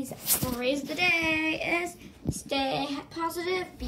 today's phrase of the day is stay positive, be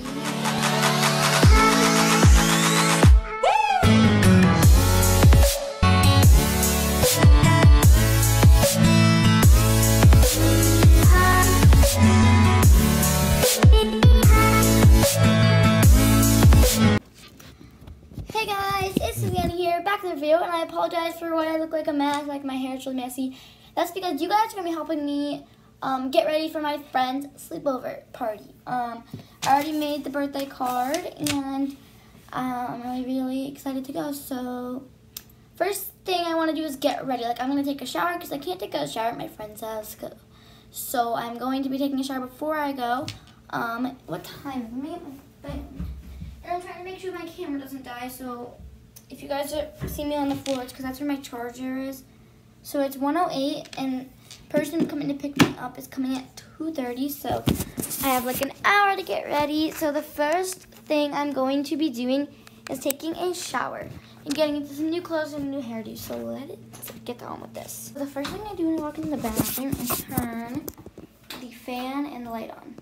Hey guys, it's Savannah here, back in the video, and I apologize for what I look like a mess, like my hair is really messy. That's because you guys are going to be helping me get ready for my friend's sleepover party. I already made the birthday card, and I'm really excited to go. So, first thing I want to do is get ready. Like, I'm going to take a shower, because I can't take a shower at my friend's house. So, I'm going to be taking a shower before I go. What time? Let me get my phone. And I'm trying to make sure my camera doesn't die, so if you guys see me on the floor, it's because that's where my charger is. So it's 1:08, and the person coming to pick me up is coming at 2:30, so I have like an hour to get ready. So the first thing I'm going to be doing is taking a shower and getting into some new clothes and a new hairdo. So let's get on with this. So the first thing I do when I walk into the bathroom is turn the fan and the light on.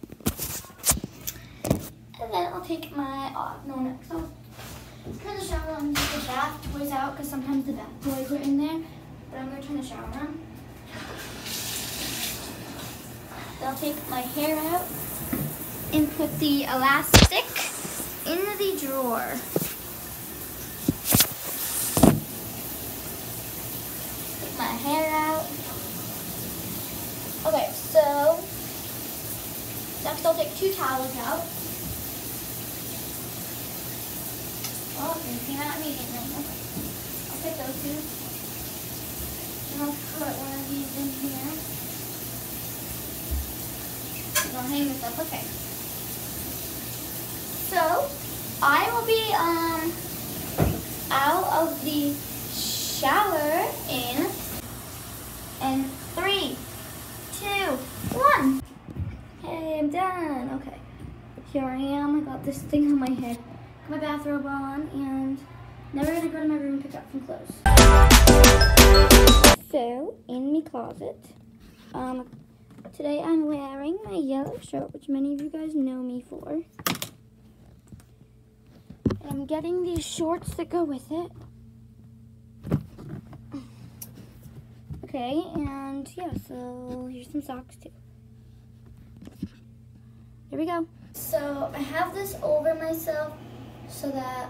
And then I'll take my turn the shower on, take the bath toys out, because sometimes the bath toys are in there. But I'm going to turn the shower on. Then I'll take my hair out and put the elastic in the drawer. Take my hair out. Okay, so next I'll take 2 towels out. Oh, they came out immediately. Okay. I'll take those 2. And I'll put one of these in here. And I'll hang this up. Okay. So, I will be out of the shower in 3, 2, 1. Hey, I'm done. Okay. Here I am. I got this thing on my head. My bathrobe on, and now we're gonna go to my room and pick up some clothes. So, in my closet, today I'm wearing my yellow shirt, which many of you guys know me for. And I'm getting these shorts that go with it. Okay, and yeah, so here's some socks too. There we go. So, I have this over myself, so that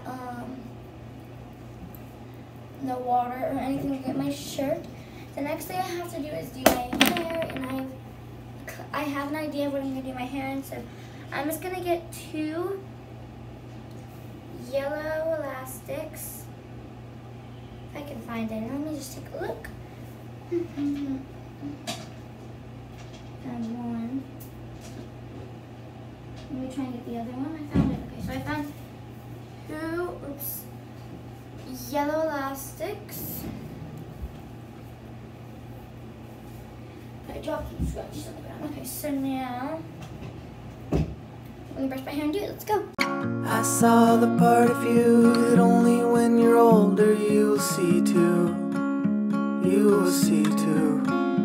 no water or anything will get my shirt. The next thing I have to do is do my hair, and I have an idea of what I'm going to do my hair in, so I'm just going to get 2 yellow elastics, if I can find it. Let me just take a look. And 1. Let me try and get the other one. I found it. Okay, so I found 2 yellow elastics. I dropped some scratches on the ground. Okay, so now let me brush my hair and do it. Let's go. I saw the part of you that only when you're older you'll see too. You will see too.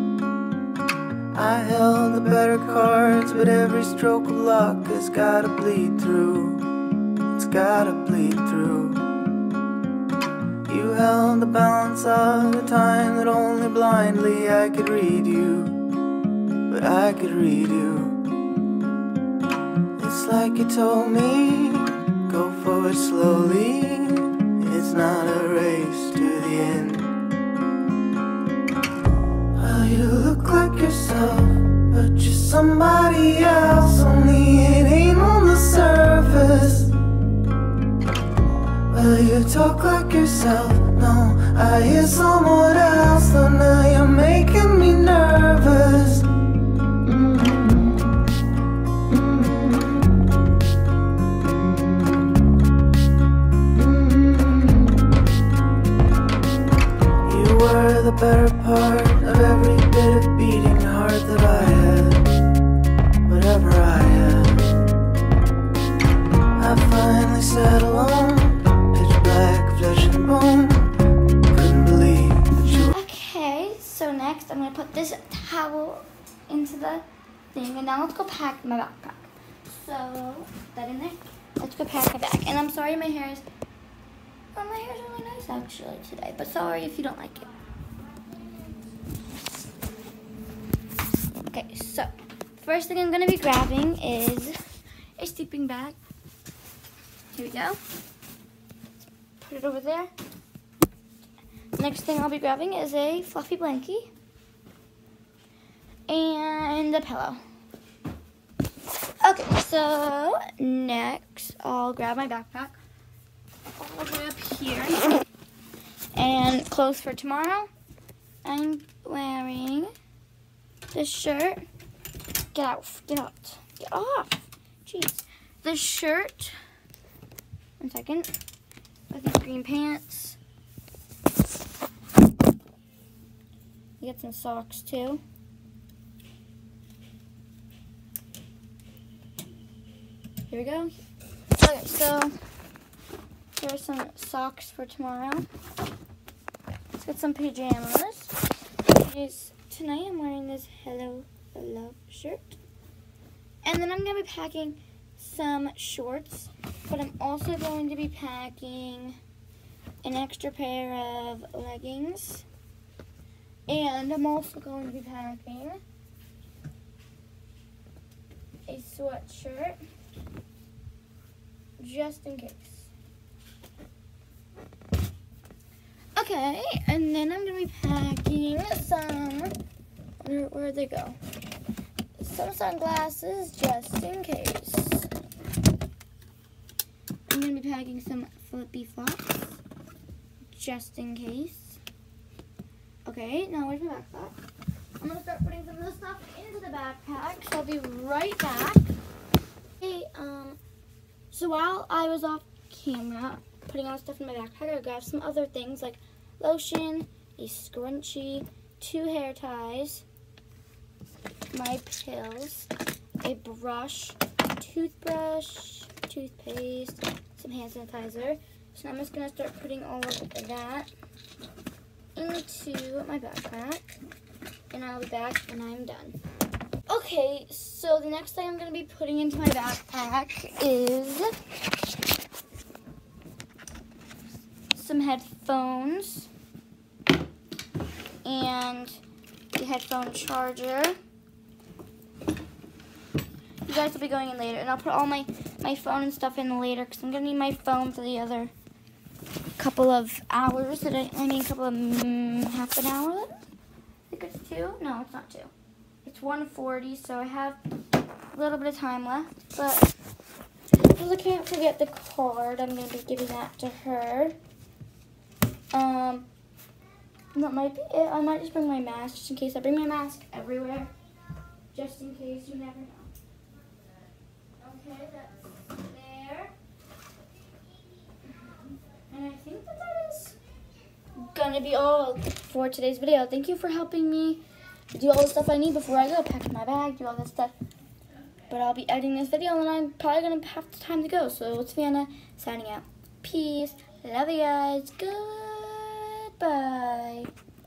I held the better cards, but every stroke of luck has gotta bleed through. It's gotta bleed through. You held the balance of the time that only blindly I could read you, but I could read you. It's like you told me, go forward slowly. It's not a race to the end. Well, you look like yourself, but you're somebody else. Only it ain't on the surface. Well, you talk like yourself, no, I hear someone else. Though now you're making me nervous. You were the better part of every bit of beating heart that I had, whatever I had. I finally sat alone, pitch black, flesh and bone. Couldn't believe that you. Okay, so next I'm gonna put this into the thing. And now let's go pack my backpack. So, put that in there. Let's go pack my bag. And I'm sorry my hair is really nice actually today. But sorry if you don't like it. Okay, so first thing I'm going to be grabbing is a sleeping bag. Here we go. Put it over there. Next thing I'll be grabbing is a fluffy blankie and a pillow. Okay, so next I'll grab my backpack all the way up here and clothes for tomorrow. I'm wearing this shirt. Get off. Jeez. This shirt. 1 second. With these green pants. You get some socks too. Here we go. Okay, so here's some socks for tomorrow. Let's get some pajamas. Tonight I'm wearing this Hello Love shirt. And then I'm going to be packing some shorts, but I'm also going to be packing an extra pair of leggings. And I'm also going to be packing a sweatshirt, just in case. Okay, and then I'm going to be packing some, where'd they go? Some sunglasses, just in case. I'm going to be packing some flippy flops, just in case. Okay, now where's my backpack? I'm going to start putting some of the stuff into the backpack, so I'll be right back. Okay, so while I was off camera putting all the stuff in my backpack, I grabbed some other things like lotion, a scrunchie, 2 hair ties, my pills, a brush, toothbrush, toothpaste, some hand sanitizer. So I'm just going to start putting all of that into my backpack, and I'll be back when I'm done. Okay, so the next thing I'm going to be putting into my backpack is some headphones and the headphone charger. You guys will be going in later, and I'll put all my phone and stuff in later because I'm going to need my phone for the other couple of hours that half an hour. I think it's 2. No, it's not 2. It's 1:40, so I have a little bit of time left. But because I can't forget the card, I'm going to be giving that to her. That might be it. I might just bring my mask just in case. I bring my mask everywhere, just in case. You never know. Okay, that's there. And I think that is gonna be all for today's video. Thank you for helping me do all the stuff I need before I go. Pack my bag, do all this stuff. But I'll be editing this video and I'm probably gonna have time to go. So it's Savannah signing out. Peace. Love you guys. Goodbye.